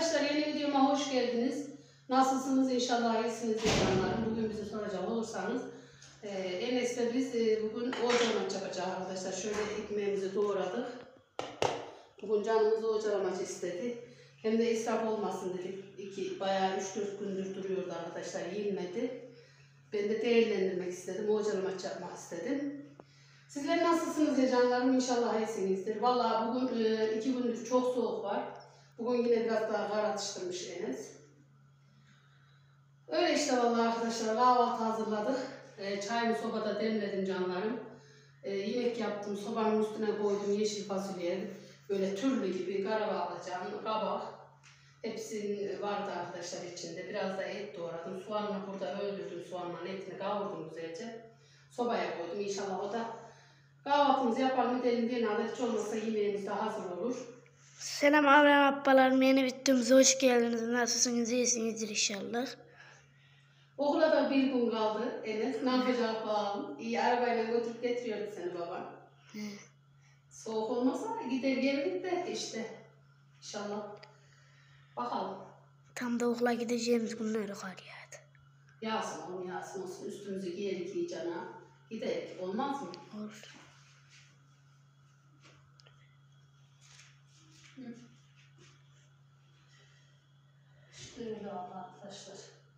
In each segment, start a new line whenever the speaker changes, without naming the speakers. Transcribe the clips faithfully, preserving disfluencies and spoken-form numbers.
Arkadaşlar yeni videoma hoş geldiniz. Nasılsınız? İnşallah iyisiniz canlarım. Bugün bizi soracak olursanız e, Enes'le biz e, bugün ocağımaç yapacağız arkadaşlar. Şöyle ekmeğimizi doğradık. Bugün canımız ocağımaç istedi. Hem de israf olmasın dedik. İki, bayağı üç dört gündür duruyordu arkadaşlar. Yenmedi. Ben de değerlendirmek istedim. Ocağımaç yapmak istedim. Sizler nasılsınız ya canlarım? İnşallah iyisinizdir. Vallahi bugün e, iki gündür çok soğuk var. Bugün yine biraz daha kar atıştırmış Enes. Öyle işte vallahi arkadaşlar, kahvaltı hazırladık. E, çayımı sobada demledim canlarım. E, yemek yaptım, sobanın üstüne koydum yeşil fasulye. Böyle türlü gibi karabağlacan, kabak. Hepsinin vardı arkadaşlar içinde. Biraz da et doğradım. Soğanını burada öldürdüm, soğanla etini kavurdum güzelce. Sobaya koydum. İnşallah o da kahvaltımızı yapalım edelim diye hiç olmazsa yemeğimiz de hazır olur.
Selam Abraham abbalarım, yeni videomuza hoş geldiniz. Nasılsınız? İyisinizdir inşallah.
Okula da bir gün kaldı Enes. Ne yapacak bakalım. İyi arabayla götürüp getiriyordu seni baba.
He.
Soğuk olmasa gider geldik de işte. İnşallah. Bakalım.
Tam da okula gideceğimiz günler kar yağdı.
Yağsın oğlum, yağsın olsun. Üstümüzü giyerik iyicana. Giderik. Olmaz mı?
Olur.
Hı. İşte öyle arkadaşlar.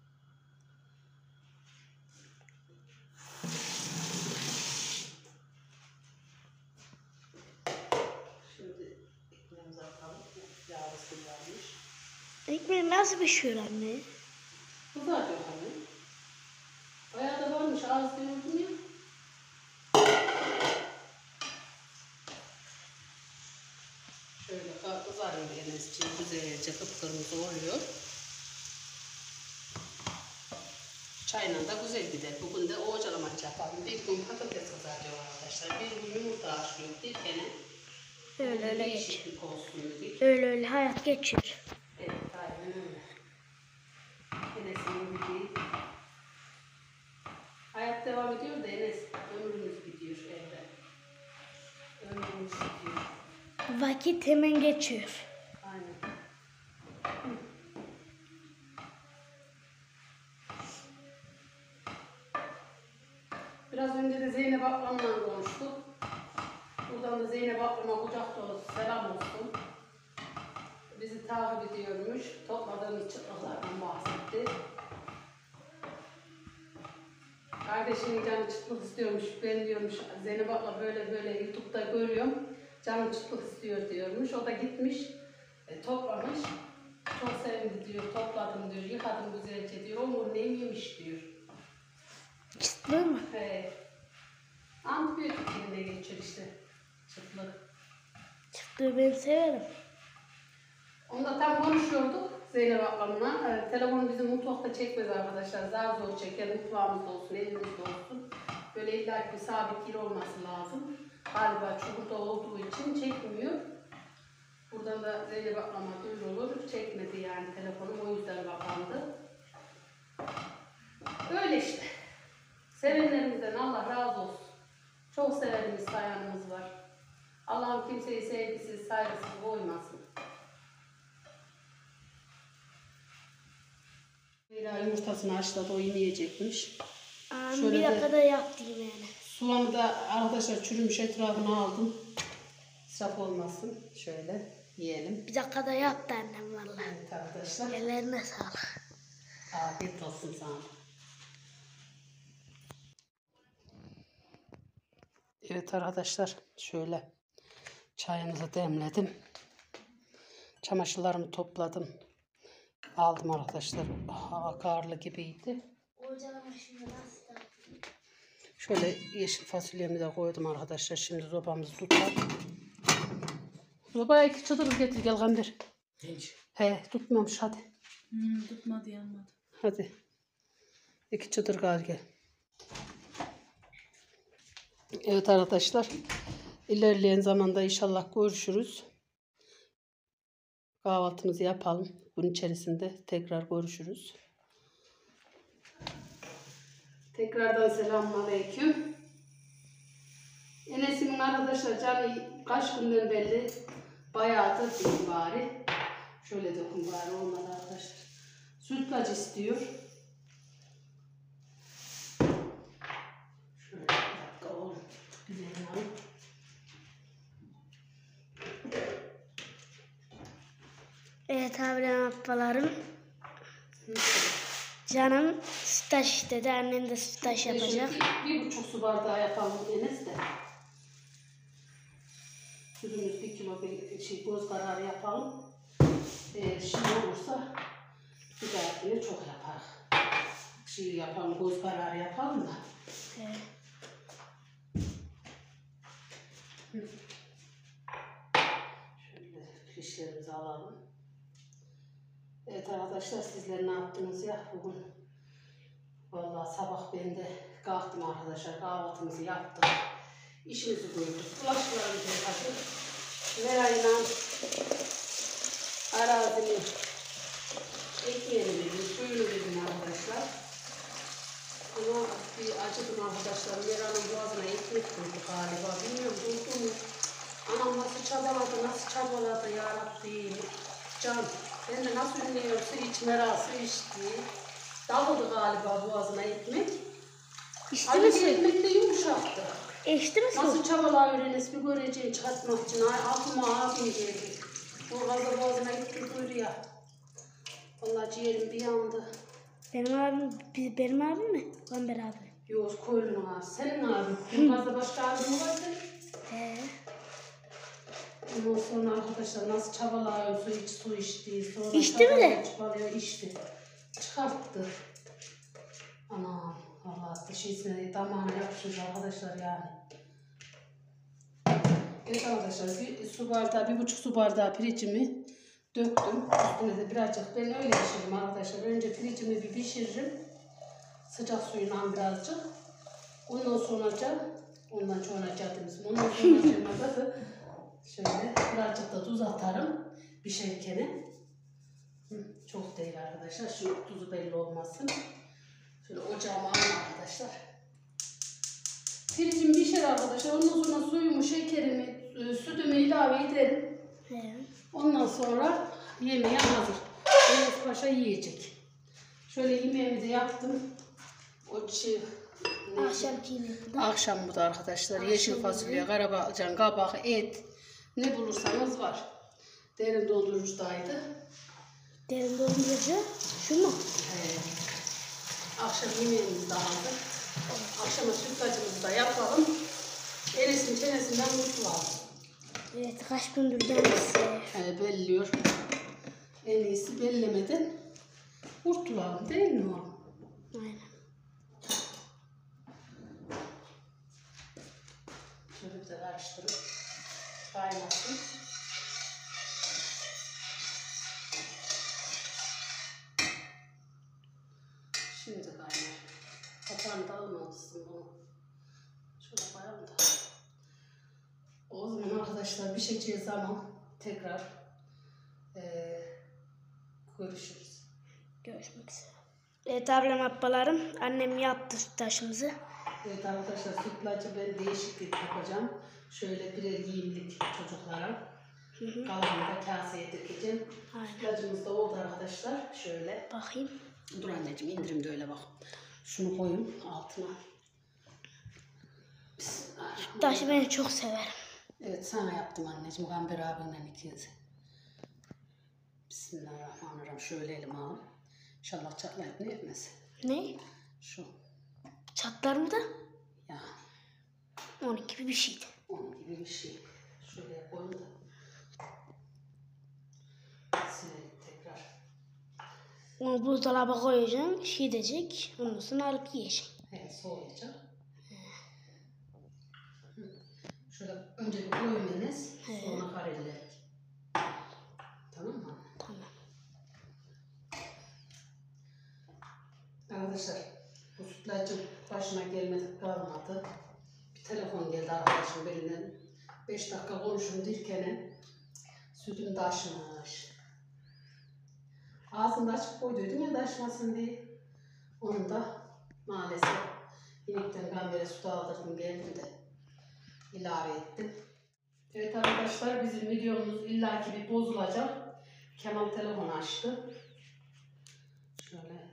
Şimdi ekmeğimizi atalım. Yağlı sıvırmış.
Ekmeği nasıl pişiyor anne?
Kızartıyor hani. Bayağı da varmış. Az gördüm ya. Şöyle kızarıyor Enes'ciğim. Güzelce kıpkırmızı oluyor. Çayla da güzel gider. Bugün de ocağımaç yapalım. Bir gün patates kızartıyor arkadaşlar. Bir gün yumurta haşlıyor. Bir kere
Öyle öyle geçiyor.
değişiklik olsun dedik.
Öyle öyle hayat geçiyor.
Evet, aynen öyle. Enes'in bildiği. Hayat devam ediyor da Enes, ömrümüz gidiyor evde. Ömrümüz gidiyor.
Vakit hemen geçiyor.
Aynen. Biraz önce de Zeynep ablamla konuştuk. Buradan da Zeynep ablama kucak dolusu selam olsun. Bizi takip ediyormuş. Topladığımız çıtlıklardan bahsetti. Kardeşinin canı çıtlık istiyormuş. Ben diyormuş Zeynep abla böyle böyle YouTube'da görüyorum. Canım çıtlık istiyor diyormuş. O da gitmiş. E, toplamış. Çok sevindi diyor. Topladım diyor. Yıkadım güzelce diyor. Omur neymiş diyor.
Çıtlı mı?
He. Antibiyotik yerine geçiyor işte. Çıtlık.
Çıtlığı ben severim.
Onda tam konuşuyorduk Zeynep ablamla. E, telefonu bizim mutfakta çekmez arkadaşlar. Zar zor çeker. Mutfağımızda olsun, elimizde olsun. Böyle illa bir sabit yer olması lazım. Galiba çukurda olduğu için çekmiyor. Buradan da Zeynep ablama duyurulur. Çekmedi yani telefonum. O yüzden kapandı. Öyle işte. Sevenlerimizden Allah razı olsun. Çok severimiz, sayanımız var. Allah'ım kimseyi sevgisiz, saygısız koymasın. Leyla yumurtasını haşladı, o yemeyecekmiş.
Aa,
Şöyle
bir
de-
dakikada yaptım yani.
Soğanı da arkadaşlar çürümüş etrafına aldım. İsraf olmasın. Şöyle yiyelim.
Bir dakikada yaptı annem vallahi.
Evet arkadaşlar.
Ellerine sağlık.
Afiyet olsun sana. Evet arkadaşlar, şöyle çayımızı demledim. Çamaşırlarımı topladım. Aldım arkadaşlar. Hava karlı gibiydi.
Ocağıma şimdi nasıl da?
Şöyle yeşil fasulyemi de koydum arkadaşlar. Şimdi sobamızı tutalım. Sobaya iki çıtır getir gel Gamber.
Hiç.
He tutmamış hadi.
Hmm, tutmadı yanmadı.
Hadi. İki çıtır gel gel. Evet arkadaşlar. İlerleyen zamanda inşallah görüşürüz. Kahvaltımızı yapalım. Bunun içerisinde tekrar görüşürüz. Tekrardan selamünaleyküm. Enes'imin arkadaşlar canı kaç günden belli bayağıdır değil bari. Şöyle dokun bari olmadı arkadaşlar. Sütlaç istiyor. Şöyle bir dakika oğlum. Güzel alayım.
Evet abilerim ablalarım. Canım sütaş istedi. Annem de sütaş yapacak.
Bir, bir buçuk su bardağı yapalım Enes de. Sütümüz bir kilo bir şey, göz kararı yapalım. Eğer şey olursa bir dahakine çok yapar. Şey yapalım, göz kararı yapalım da.
Evet.
Şöyle pişlerimizi alalım. Evet arkadaşlar, sizler ne yaptınız ya bugün? Vallahi sabah ben de kalktım arkadaşlar, kahvaltımızı yaptık. İşimizi gördük. Bulaşıklarımızı yıkadık. Meray'la arazinin ekmeğini verdim, suyunu verdim arkadaşlar. Ama bir acıdım arkadaşlar. Mera'nın boğazına ekmek koydu galiba. Bilmiyorum, durdu mu? Anam nasıl çabaladı, nasıl çabaladı ya Rabbi. Can, ben de nasıl ünlüyorum, su iç, Mera su içti. Dağıldı galiba boğazına ekmek.
İçti mi
Acı
su?
ekmek de yumuşaktı.
İçti mi su?
Nasıl çabalar öğreniz bir göreceğim çıkartmak için. Ay aklıma abim geldi. O gazla boğazına gitti duydu ya. Vallahi ciğerim bir yandı.
Benim abim, bi- benim abim mi? Gamber abi.
Yok, koyunun abi. Senin abin. Benim gazda başka abim mi var senin?
He.
Ondan sonra arkadaşlar nasıl çabalıyor, su iç, su içti. Sonra
İçti mi de?
çabalıyor, içti. Çıkarttı. Anam, vallahi dişisine damağına yapışmış arkadaşlar yani. Evet arkadaşlar, bir su bardağı, bir buçuk su bardağı pirincimi döktüm. Üstüne de birazcık, ben öyle pişiririm arkadaşlar. Önce pirincimi bir pişiririm. Sıcak suyla birazcık. Ondan sonra ondan sonra cadımız. Ondan sonra da şöyle birazcık da tuz atarım pişerken. Çok değil arkadaşlar. Şu tuzu belli olmasın. Şöyle ocağıma alayım arkadaşlar. Pirincim pişer arkadaşlar. Ondan sonra suyumu, şekerimi, sütümü ilave ederim.
He.
Ondan sonra yemeğe hazır. Enes Paşa yiyecek. Şöyle yemeğimi de yaptım. O şey,
Akşamki yemek bu da.
akşam bu da arkadaşlar. Yeşil fasulye, karabacan, kabak, et. Ne bulursanız var. Derin dondurucudaydı.
Derin dondurucu. Şu mu?
Ee, akşam yemeğimiz de hazır. Akşama sütlacımızı da yapalım. Enes'in çenesinden kurtulalım.
Evet kaç gündür gelmişse.
Ee, belliyor. En iyisi bellemeden kurtulalım değil mi o?
Aynen.
Şöyle bir de karıştırıp kaynasın. Şimdi kaynar. Kapağını da almamışsın bunu. Şöyle koyalım da. O zaman arkadaşlar pişeceği zaman tekrar eee görüşürüz.
Görüşmek üzere. Evet ablam ablalarım. Annem yaptı sütaşımızı.
Evet arkadaşlar, sütlacı ben değişiklik yapacağım. Şöyle birer yiyimlik çocuklara.
Hı hı.
Kalanını da kaseye dökeceğim.
Aynen.
Sütlacımız da oldu arkadaşlar. Şöyle.
Bakayım.
Dur anneciğim, indirim de öyle bak. Şunu koyun altına.
Sütaşı ben çok severim.
Evet, sana yaptım anneciğim. Gamber abimle ikiz. Bismillahirrahmanirrahim. Şöyle elime alın. İnşallah çatlayıp ne etmez.
Ne?
Şu.
Çatlar mı da?
Ya.
Onun gibi bir şeydi.
Onun gibi bir şey. Şuraya koyun da. Silelim tekrar.
Onu buzdolaba koyacaksın, şey edecek, ondan sonra alıp yiyeceksin.
Evet, soğuyacak. Şöyle önce bir koymanız, sonra kareler. Tamam mı?
Tamam.
Arkadaşlar, bu sütlacın başına gelmedik kalmadı. Bir telefon geldi arkadaşım birinden. beş dakika konuşun derken sütüm taşmış. Ağzını da açıp koyduydum ya taşmasın diye. Onu da maalesef inekten gambere sütü aldırdım geldim de ilave ettim. Evet arkadaşlar, bizim videomuz illaki bir bozulacak. Kemal telefonu açtı. Şöyle.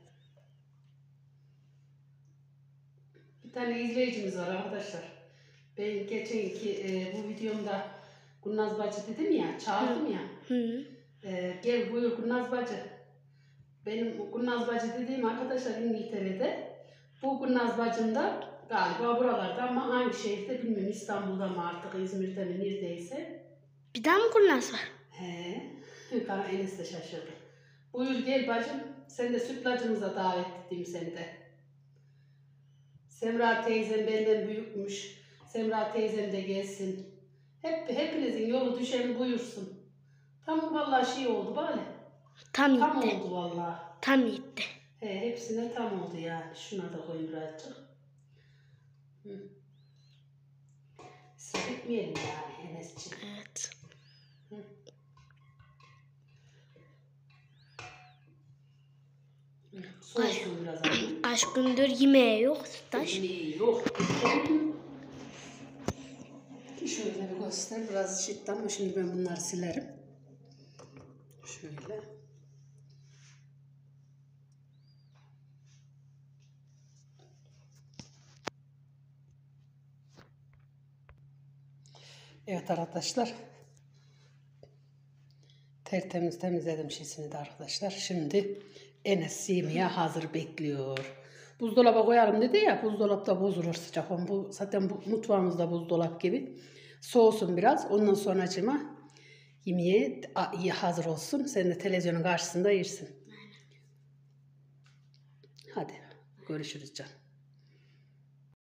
Bir tane izleyicimiz var arkadaşlar. Ben geçenki e, bu videomda Gülnaz Bacı dedim ya, çağırdım ya.
Hı.
E, gel buyur Gülnaz Bacı. Benim Gülnaz Bacı dediğim arkadaşlar İngiltere'de. Bu Gülnaz Bacım da galiba buralarda ama hangi şehirde bilmiyorum. İstanbul'da mı artık, İzmir'de mi, neredeyse.
Bir daha mı kurnaz var?
He. Kana Enes de şaşırdı. Buyur gel bacım. Sen de sütlacımıza davet ettim seni de. Semra teyzem benden büyükmüş. Semra teyzem de gelsin. Hep hepinizin yolu düşeni buyursun. Tam vallahi şey oldu bari.
Tam
Tam
gitti.
oldu vallahi.
Tam gitti.
He, hepsine tam oldu yani. Şuna da koyun birazcık. Hı. İsraf etmeyelim yani Enes'ciğim.
Evet.
Hı. Hı. Soğusun biraz abi.
Kaç gündür yemeği yok sütaş.
Yemeği yok. Şöyle bir göster. Biraz şiddetli ama şimdi ben bunları silerim. Şöyle. Evet arkadaşlar. Tertemiz temizledim şişini de arkadaşlar. Şimdi Enes yemeğe hazır bekliyor. Buzdolaba koyalım dedi ya. Buzdolapta bozulur sıcak. Bu, zaten bu, mutfağımızda buzdolap gibi. Soğusun biraz. Ondan sonra acıma yemeğe iyi hazır olsun. Sen de televizyonun karşısında yersin. Hadi görüşürüz canım.